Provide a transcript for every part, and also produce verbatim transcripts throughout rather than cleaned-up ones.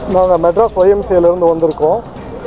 நாங்கள் மெட்ராஸ் ஒய்எம்சியிலேருந்து வந்திருக்கோம்.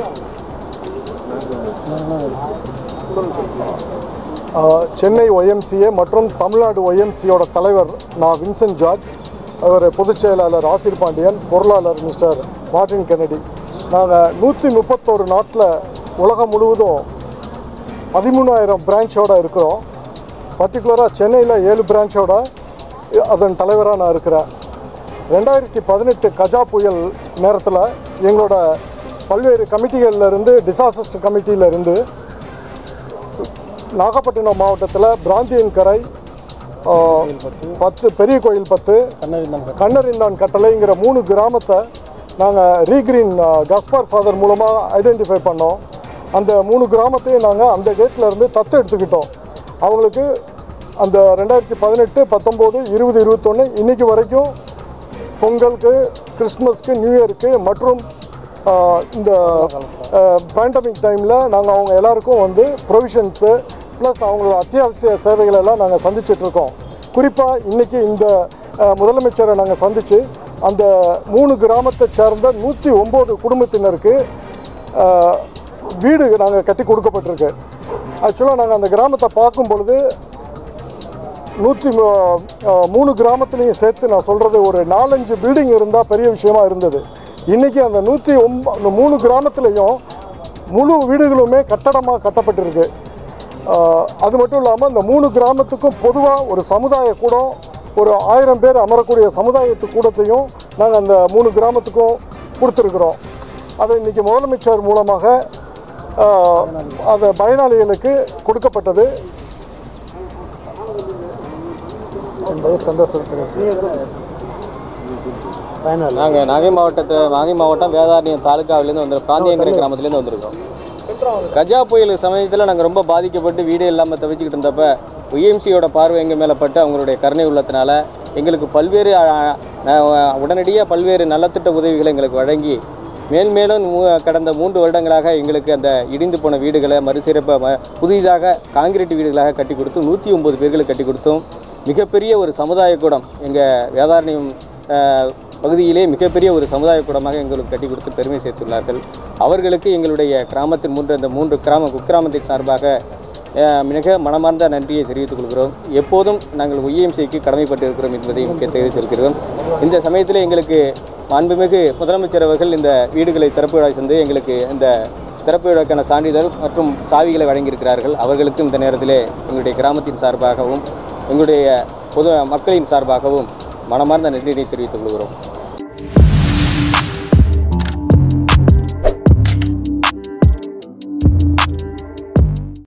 சென்னை ஒய்எம்சிஏ மற்றும் தமிழ்நாடு ஒய்எம்சியோட தலைவர் நான் வின்சென்ட் ஜார்ஜ், அவர் பொதுச் செயலாளர் ஆசிர் பாண்டியன், பொருளாளர் மிஸ்டர் மார்டின் கென்னடி. நாங்கள் நூற்றி முப்பத்தோரு நாட்டில் உலகம் முழுவதும் பதிமூணாயிரம் பிரான்ச்சோடு இருக்கிறோம். பர்டிகுலராக சென்னையில் ஏழு பிரான்ச்சோட அதன் தலைவராக நான் இருக்கிறேன். ரெண்டாயிரத்தி பதினெட்டு கஜா புயல் நேரத்தில் எங்களோட பல்வேறு கமிட்டிகளிலிருந்து டிசாஸ்டர்ஸ் கமிட்டியிலிருந்து நாகப்பட்டினம் மாவட்டத்தில் பிராந்தியன் கரை, பத்து பெரிய கோயில், பத்து கண்ணறிந்தான் கட்டளைங்கிற மூணு கிராமத்தை நாங்கள் ரீக்ரீன் கஸ்பார் ஃபாதர் மூலமாக ஐடென்டிஃபை பண்ணோம். அந்த மூணு கிராமத்தையும் நாங்கள் அந்த டேட்டில் இருந்து தத்து எடுத்துக்கிட்டோம். அவங்களுக்கு அந்த ரெண்டாயிரத்தி பதினெட்டு பத்தொம்போது இருபது இருபத்தொன்று இன்றைக்கி வரைக்கும் பொங்கலுக்கு, கிறிஸ்மஸ்க்கு, நியூ இயருக்கு மற்றும் இந்த பேண்டமிக் டைமில் நாங்கள் அவங்க எல்லாருக்கும் வந்து ப்ரொவிஷன்ஸு ப்ளஸ் அவங்களோட அத்தியாவசிய சேவைகள் எல்லாம் நாங்கள் சந்திச்சிட்ருக்கோம். குறிப்பாக இன்றைக்கி இந்த முதலமைச்சரை நாங்கள் சந்தித்து அந்த மூணு கிராமத்தை சேர்ந்த நூற்றி ஒம்பது குடும்பத்தினருக்கு வீடு நாங்கள் கட்டி கொடுக்கப்பட்டிருக்கு. ஆக்சுவலாக நாங்கள் அந்த கிராமத்தை பார்க்கும் பொழுது நூற்றி மூணு கிராமத்துலேயும் சேர்த்து நான் சொல்கிறது ஒரு நாலஞ்சு பில்டிங் இருந்தால் பெரிய விஷயமா இருந்தது. இன்றைக்கி அந்த நூற்றி ஒம்ப மூணு கிராமத்துலேயும் முழு வீடுகளுமே கட்டடமாக கட்டப்பட்டிருக்கு. அது மட்டும் இல்லாமல் இந்த மூணு கிராமத்துக்கும் பொதுவாக ஒரு சமுதாய கூடம், ஒரு ஆயிரம் பேர் அமரக்கூடிய சமுதாயத்து கூடத்தையும் நாங்கள் அந்த மூணு கிராமத்துக்கும் கொடுத்துருக்குறோம். அதை இன்றைக்கி முதலமைச்சர் மூலமாக அந்த பயனாளிகளுக்கு கொடுக்கப்பட்டது என்பதை சந்தோஷப்படுத்துகிறேன். நாங்கள் நாகை மாவட்டத்தை நாகை மாவட்டம் வேதாரண்யம் தாலுக்காவிலேருந்து வந்து பிராந்தியங்கரை கிராமத்துலேருந்து வந்திருக்கோம். கஜா புயல் சமயத்தில் நாங்கள் ரொம்ப பாதிக்கப்பட்டு வீடே இல்லாமல் தவிச்சிக்கிட்டு இருந்தப்போ ஒய்எம்சியோட பார்வை எங்கள் மேலே பட்டு அவங்களுடைய கருணை உள்ளத்தினால எங்களுக்கு பல்வேறு உடனடியாக பல்வேறு நலத்திட்ட உதவிகளை எங்களுக்கு வழங்கி மேல் மேலும் கடந்த மூன்று வருடங்களாக எங்களுக்கு அந்த இடிந்து போன வீடுகளை மறுசீரப்ப புதிதாக காங்கிரீட் வீடுகளாக கட்டி கொடுத்து நூற்றி ஒம்பது பேர்களுக்கு கட்டி கொடுத்தோம். மிகப்பெரிய ஒரு சமுதாய கூடம் எங்கள் வேதாரண்யம் பகுதியிலே மிகப்பெரிய ஒரு சமுதாய கூடமாக எங்களுக்கு கட்டி கொடுத்து பெருமை சேர்த்துள்ளார்கள். அவர்களுக்கு எங்களுடைய கிராமத்தின் மூன்று அந்த மூன்று கிராம குக்கிராமத்தின் சார்பாக மிக மனமார்ந்த நன்றியை தெரிவித்துக் கொள்கிறோம். எப்போதும் நாங்கள் ஒய்எம்சிக்கு கடமைப்பட்டு இருக்கிறோம் என்பதையும் தெரிவித்திருக்கிறோம். இந்த சமயத்தில் எங்களுக்கு மாண்புமிகு முதலமைச்சர் அவர்கள் இந்த வீடுகளை திறப்பு விழா சென்று எங்களுக்கு இந்த திறப்பு விழாக்கான சான்றிதழ் மற்றும் சாவிகளை வழங்கியிருக்கிறார்கள். அவர்களுக்கும் இந்த நேரத்திலே எங்களுடைய கிராமத்தின் சார்பாகவும் எங்களுடைய பொது மக்களின் சார்பாகவும் மனமார்ந்த நன்றியை தெரிவித்துக் கொள்கிறோம்.